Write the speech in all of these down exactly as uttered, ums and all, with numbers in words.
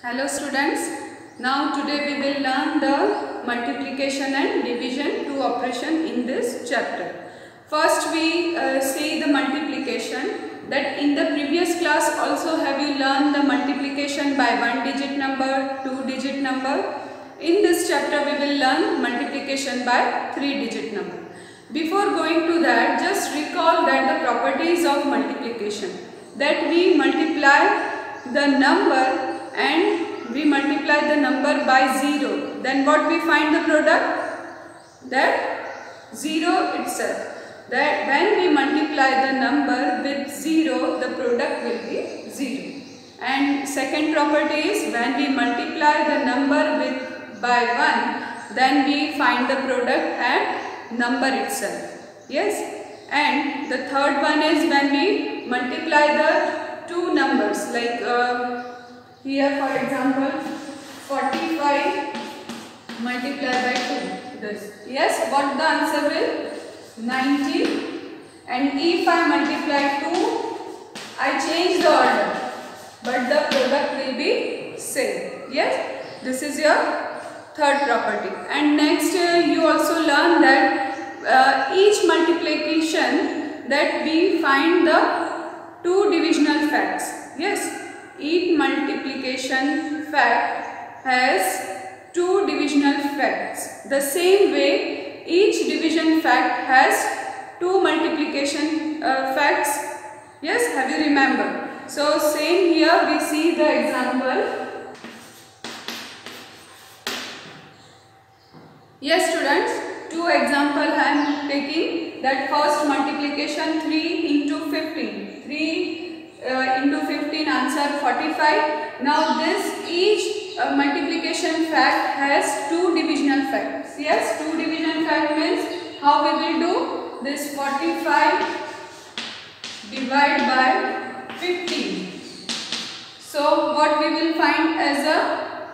Hello students, now today we will learn the multiplication and division two operation in this chapter. First we uh, see the multiplication, that in the previous class also have you learned the multiplication by one digit number, two digit number. In this chapter we will learn multiplication by three digit number. Before going to that, just recall that the properties of multiplication, that we multiply the number and we multiply the number by zero, then what we find the product? That zero itself. That when we multiply the number with zero, the product will be zero. And second property is, when we multiply the number with by one, then we find the product at number itself. Yes. And the third one is, when we multiply the two numbers, like uh, here for example forty-five multiplied by two, this. Yes, what the answer will? ninety. And if I multiply two, I change the order, but the product will be same. Yes, this is your third property. And next uh, you also learn that uh, each multiplication, that we find the two divisional facts. Yes. Each multiplication fact has two divisional facts. The same way, each division fact has two multiplication uh, facts. Yes, have you remembered? So same here we see the example. Yes students, two example I am taking. That first multiplication, three into fifteen. three Uh, into fifteen, answer forty-five. Now this each uh, multiplication fact has two divisional facts. Yes, two divisional fact means how we will do this forty-five divided by fifteen. So what we will find as a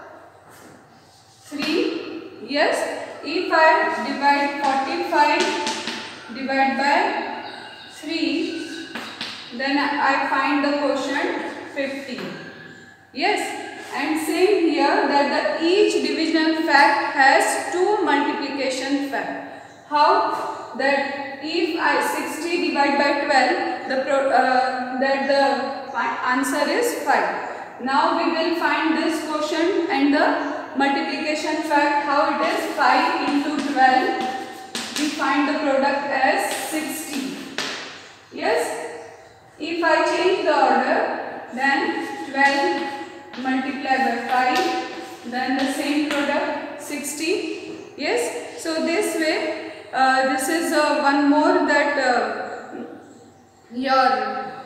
three. Yes, if I divide forty-five divided by three, then I find the quotient fifteen. Yes, and same here, that the each divisional fact has two multiplication fact. How? That if I sixty divided by twelve, the pro, uh, that the answer is five. Now we will find this quotient and the multiplication fact. How it is? five into twelve. We find the product as sixty. Yes. If I change the order, then twelve multiplied by five, then the same product sixty. Yes. So this way, uh, this is uh, one more, that uh, your